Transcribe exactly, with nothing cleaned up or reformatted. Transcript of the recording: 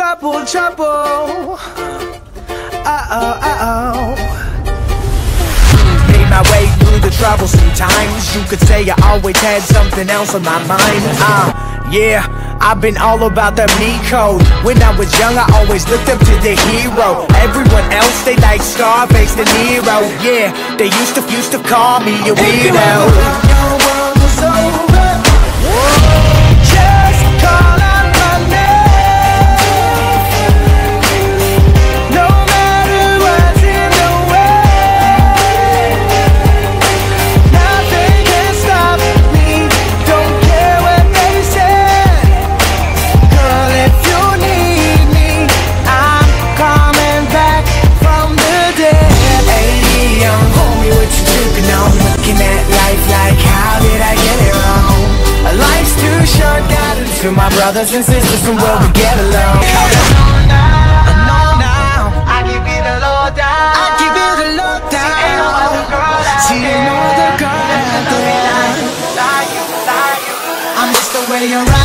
trouble, trouble. Uh-oh, uh-oh. Made my way through the troublesome times. You could say I always had something else on my mind. Uh, yeah, I've been all about the me code. When I was young, I always looked up to the hero. Everyone else, they like Scarface, De Niro. Yeah, they used to, used to call me a weirdo. Your world was over. Just call out my name. No matter what's in the way, nothing can stop me. Don't care what they say. Girl, if you need me, I'm coming back from the dead. Hey, young homie, what you tripping on? Looking at life like, how did I get it wrong? Life's too short, got it to my brothers and sisters, and will we get along? I know now, I give it a low down. I give it a low down. See, ain't no other girl out there. I'm just the way you're right.